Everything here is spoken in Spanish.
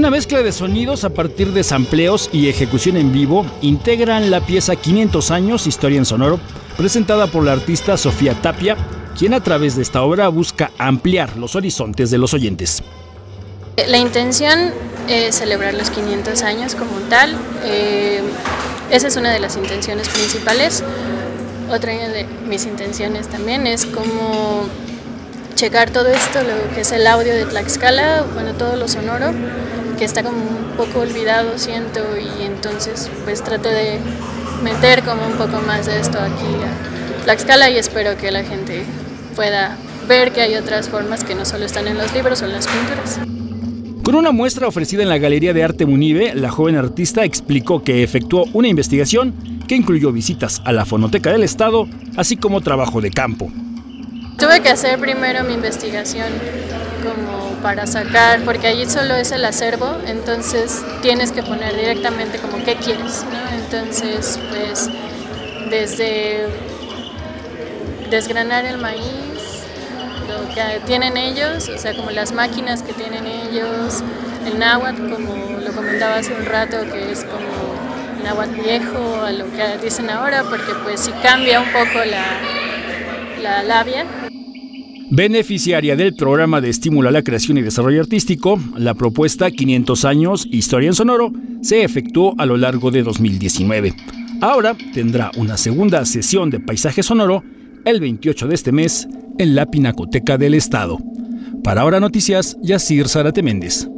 Una mezcla de sonidos a partir de sampleos y ejecución en vivo integran la pieza 500 años, Historia en Sonoro, presentada por la artista Sofía Tapia, quien a través de esta obra busca ampliar los horizontes de los oyentes. La intención es celebrar los 500 años como tal. Esa es una de las intenciones principales. Otra de mis intenciones también es como checar todo esto, lo que es el audio de Tlaxcala, bueno, todo lo sonoro, que está como un poco olvidado, siento, y entonces pues traté de meter como un poco más de esto aquí a Tlaxcala y espero que la gente pueda ver que hay otras formas que no solo están en los libros o en las pinturas. Con una muestra ofrecida en la Galería de Arte Munive, la joven artista explicó que efectuó una investigación que incluyó visitas a la Fonoteca del Estado, así como trabajo de campo. Tuve que hacer primero mi investigación como para sacar, porque allí solo es el acervo, entonces tienes que poner directamente como qué quieres, ¿no? Entonces, pues, desde desgranar el maíz, lo que tienen ellos, o sea, como las máquinas que tienen ellos, el náhuatl, como lo comentaba hace un rato, que es como náhuatl viejo a lo que dicen ahora, porque pues sí cambia un poco la labia. Beneficiaria del programa de estímulo a la creación y desarrollo artístico, la propuesta 500 años, Historia en Sonoro, se efectuó a lo largo de 2019. Ahora tendrá una segunda sesión de paisaje sonoro el 28 de este mes en la Pinacoteca del Estado. Para Ahora Noticias, Yacir Zárate Méndez.